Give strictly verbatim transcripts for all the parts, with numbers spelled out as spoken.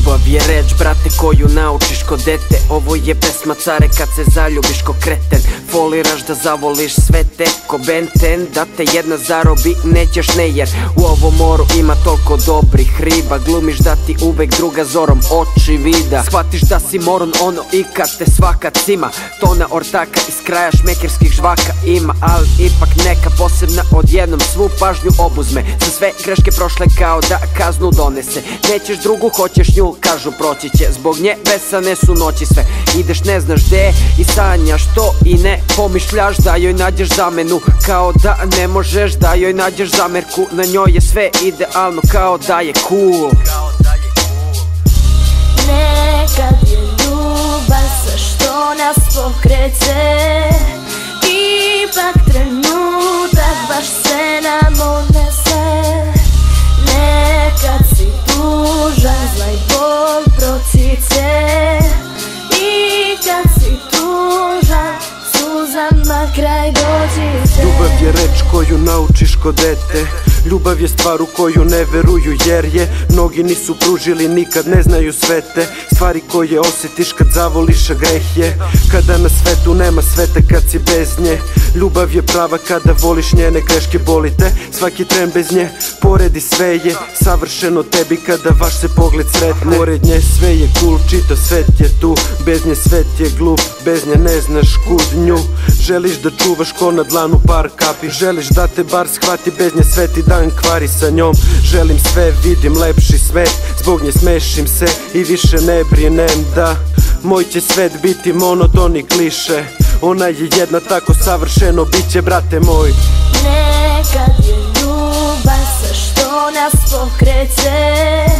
Ljubav je reč, brate, koju naučiš ko dete. Ovo je pesma care kad se zaljubiš ko kreten. Foliraš da zavoliš sve te ko Ben ten. Da te jedna zarobi, nećeš ne, jer u ovom moru ima toliko dobrih riba. Glumiš da ti uvek druga zorom oči vida. Shvatiš da si moron ono i kad te svaka cima. Tona ortaka iz kraja šmekerskih žvaka ima. Ali ipak neka posebna odjednom svu pažnju obuzme. Za sve greške prošle kao da kaznu donese. Nećeš drugu, hoćeš nju, kažu proći će. Zbog nje besane su noći sve. Ideš ne znaš gde i sanjaš to i ne pomišljaš da joj nađeš zamenu. Kao da ne možeš da joj nađeš zamerku. Na njoj je sve idealno kao da je cool. Nekad je ljubav sve što nas pokreće. Ipak trenutak baš se nam odnese. Nekad si tužan, zla i bol proći će. I kad si tužan, suzama kraj doći će. Ljubav je reč koju naučiš ko dete. Ljubav je stvar u koju ne veruju jer je mnogi nisu pružili, nikad ne znaju sve te stvari koje osjetiš kad zavoliš, a greh je kada na svetu nema svete kad si bez nje. Ljubav je prava kada voliš, njene greške boli te svaki tren bez nje. Poredi sve je savršeno tebi kada vaš se pogled sretne. Pored nje sve je cool, čito svet je tu. Bez nje svet je glup, bez nje ne znaš kud nju. Želiš da čuvaš ko na dlanu par kapi. Želiš da te bar shvati, bez nje sveti dan kvari sa njom. Želim sve, vidim lepši svet, zbog nje smešim se i više ne brinem da moj će svet biti monoton i kliše. Ona je jedna tako savršeno biće, brate moj. Nekad je ljubav sve što nas pokreće.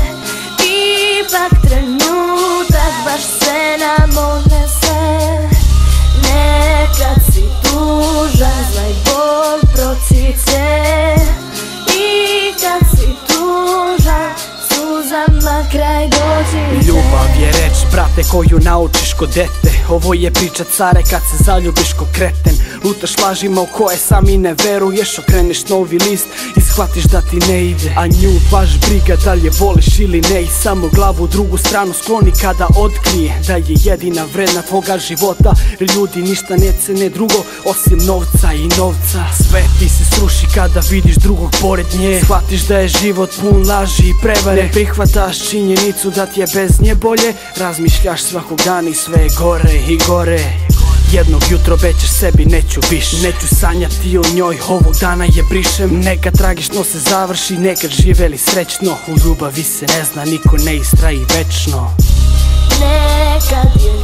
Ipak trenutak baš se nam odnese. Nekad si tužan, zla i bol proći će. I kad si tužan, suzama kraj doći će. Ljubav je reč, brate, koju naučiš ko dete. Ovo je priča care kad se zaljubiš ko kreten. Lutaš lažima u koje sami ne veruješ. Okreneš novi list i shvatiš da ti ne ide. A nju baš briga da li je voliš ili ne. I samo glavu u drugu stranu skloni kada otkrije da je jedina vredna tvoga života. Jer ljudi ništa ne cene drugo osim novca i novca. Sve ti se sruši kada vidiš drugog pored nje. Shvatiš da je život pun laži i prevare. Ne prihvataš činjenicu da ti je bez nje bolje. Razmišljaš svakog dana i sve je gore i gore. Jednog jutro obećaš sebi neću više. Neću sanjati o njoj, ovog dana je brišem. Nekad tragično se završi, nekad živeli srećno. U ljubavi se ne zna, niko ne istraji večno. Nekad je